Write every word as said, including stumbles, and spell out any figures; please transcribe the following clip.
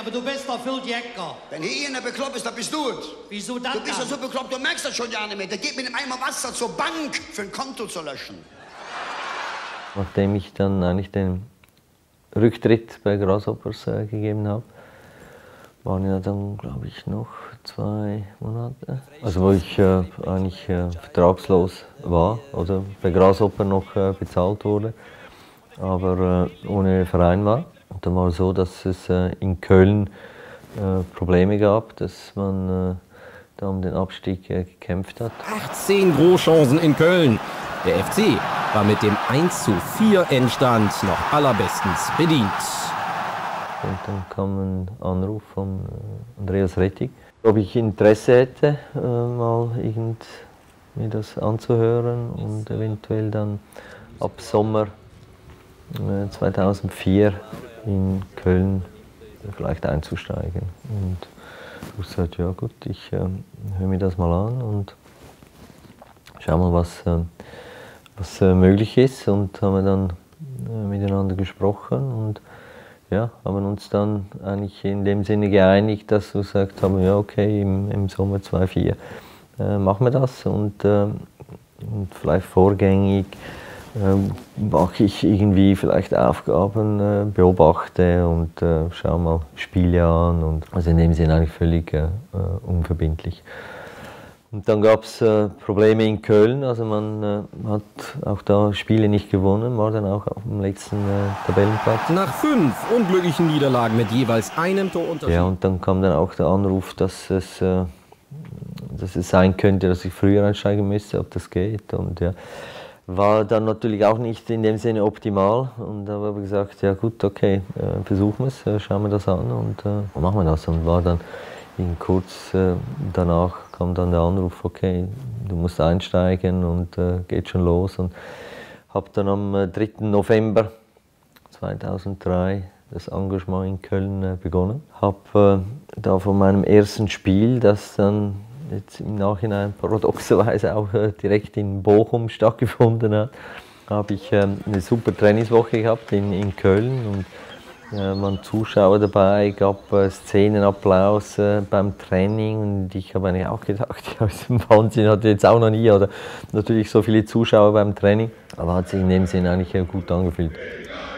aber du bist doch Phil Jäger. Wenn hier einer bekloppt ist, dann bist du es. Wieso das Du bist ja dann? so bekloppt, du merkst das schon ja nicht mehr. Der geht mit einem Eimer Wasser zur Bank, für ein Konto zu löschen. Nachdem ich dann eigentlich den Rücktritt bei Grasshoppers äh, gegeben habe, waren ja dann, glaube ich, noch zwei Monate. Also wo ich äh, eigentlich äh, vertragslos war oder bei Grasshopper noch äh, bezahlt wurde, aber äh, ohne Verein war. Und dann war es so, dass es äh, in Köln äh, Probleme gab, dass man äh, da um den Abstieg äh, gekämpft hat. achtzehn Großchancen in Köln. Der F C war mit dem eins zu vier Endstand noch allerbestens bedient. Und dann kam ein Anruf von äh, Andreas Rettig, ob ich Interesse hätte, äh, mal irgend mir das anzuhören und eventuell dann ab Sommer äh, zweitausendvier in Köln vielleicht einzusteigen. Und ich habe gesagt, ja gut, ich äh, höre mir das mal an und schau mal, was, äh, was äh, möglich ist. Und haben dann äh, miteinander gesprochen und ja, haben uns dann eigentlich in dem Sinne geeinigt, dass wir gesagt haben, ja okay, im, im Sommer zweitausendvier äh, machen wir das und, äh, und vielleicht vorgängig äh, mache ich irgendwie vielleicht Aufgaben, äh, beobachte und äh, schaue mal Spiele an und also in dem Sinne eigentlich völlig äh, unverbindlich. Und dann gab es äh, Probleme in Köln, also man äh, hat auch da Spiele nicht gewonnen, war dann auch auf dem letzten äh, Tabellenplatz. Nach fünf unglücklichen Niederlagen mit jeweils einem Torunterschied. Ja, und dann kam dann auch der Anruf, dass es, äh, dass es sein könnte, dass ich früher einsteigen müsste, ob das geht. Und ja, war dann natürlich auch nicht in dem Sinne optimal. Und da habe ich gesagt, ja gut, okay, äh, versuchen wir es, äh, schauen wir das an und äh, machen wir das. Und war dann kurz äh, danach kam dann der Anruf, okay, du musst einsteigen und äh, geht schon los. Und habe dann am äh, dritten November zweitausenddrei das Engagement in Köln äh, begonnen. Habe äh, da von meinem ersten Spiel, das dann jetzt im Nachhinein paradoxerweise auch äh, direkt in Bochum stattgefunden hat, habe ich äh, eine super Trainingswoche gehabt in, in Köln. Und ja, waren Zuschauer dabei, gab äh, Szenenapplaus äh, beim Training und ich habe eigentlich auch gedacht, ja, das ist ein Wahnsinn, hatte jetzt auch noch nie, oder natürlich so viele Zuschauer beim Training, aber hat sich in dem Sinne eigentlich gut angefühlt.